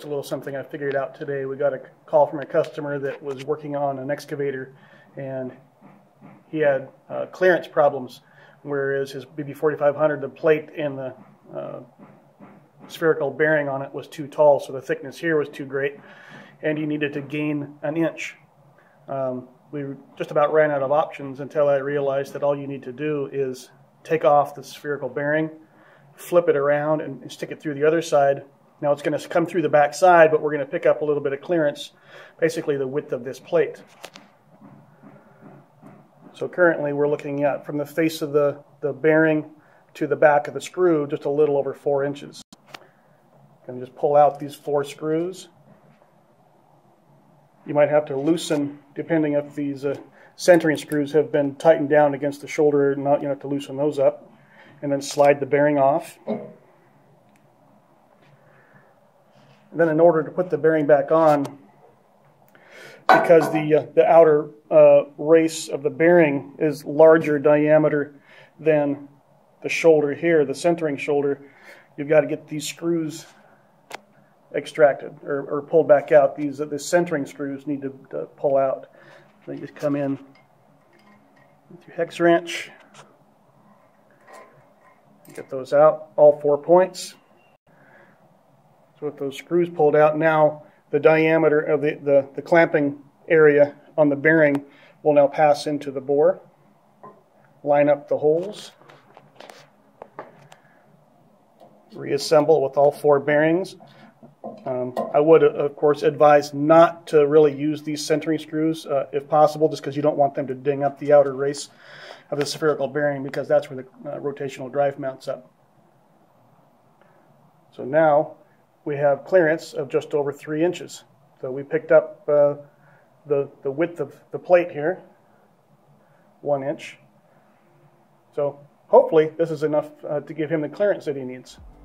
a little something I figured out today. We got a call from a customer that was working on an excavator, and he had clearance problems, whereas his BB4500, the plate and the spherical bearing on it was too tall, so the thickness here was too great, and he needed to gain an inch. We just about ran out of options until I realized that all you need to do is take off the spherical bearing, flip it around, and stick it through the other side. Now it's going to come through the back side, but we're going to pick up a little bit of clearance, basically the width of this plate. So currently we're looking at from the face of the bearing to the back of the screw just a little over 4 inches. And just pull out these 4 screws. You might have to loosen, depending if these centering screws have been tightened down against the shoulder, not, you have to loosen those up, and then slide the bearing off. And then in order to put the bearing back on, because the outer race of the bearing is larger diameter than the shoulder here, the centering shoulder, you've got to get these screws extracted or pulled back out. The centering screws need to pull out. So you just come in with your hex wrench, get those out, all 4 points. So with those screws pulled out, now the diameter of the clamping area on the bearing will now pass into the bore. Line up the holes. Reassemble with all 4 bearings. I would, of course, advise not to really use these centering screws if possible, just because you don't want them to ding up the outer race of the spherical bearing, because that's where the rotational drive mounts up. So now we have clearance of just over 3 inches. So we picked up the width of the plate here, 1 inch. So hopefully this is enough to give him the clearance that he needs.